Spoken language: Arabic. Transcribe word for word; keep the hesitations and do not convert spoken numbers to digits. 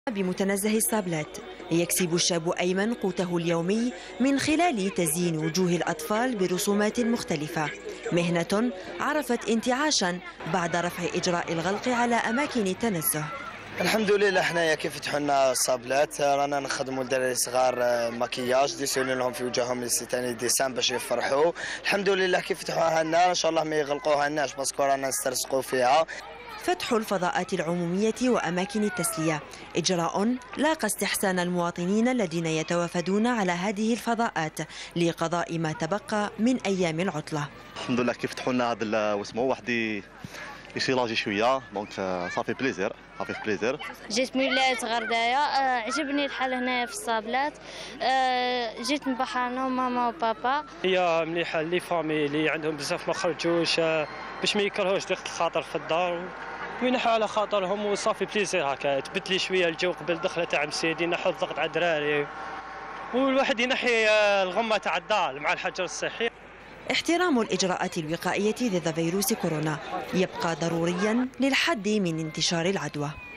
بمتنزه الصابلات يكسب الشاب أيمن قوته اليومي من خلال تزيين وجوه الأطفال برسومات مختلفة، مهنة عرفت انتعاشا بعد رفع إجراء الغلق على أماكن التنزه. الحمد لله حنايا كيف فتحوا لنا الصابلات رانا نخدموا الدراري صغار مكياج ديسيوني لهم في وجههم لستاني ديسان باش يفرحوا. الحمد لله كيف فتحوها لنا ان شاء الله ما يغلقوها لناش باسكو رانا نسترزقوا فيها. فتح الفضاءات العمومية وأماكن التسلية إجراء لاقى استحسان المواطنين الذين يتوافدون على هذه الفضاءات لقضاء ما تبقى من أيام العطلة. الحمد لله كيف فتحوا لنا هذا واسمه واحد يسيلاجي شويه دونك صافي بليزير صافي بليزير. جيت من ولاية غردايه، عجبني الحال هنايا في الصابلات، جيت من بحرنا وماما وبابا. هي مليحه لي فامي اللي عندهم بزاف ما خرجوش باش ما يكرهوش ضيق الخاطر في الدار وينحوا على خاطرهم وصافي بليزير هكا تبدلي شويه الجو قبل دخله تاع مسيدي نحوا الضغط على الدراري والواحد ينحي الغمه تاع الدار مع الحجر الصحي. احترام الإجراءات الوقائية ضد فيروس كورونا يبقى ضروريا للحد من انتشار العدوى.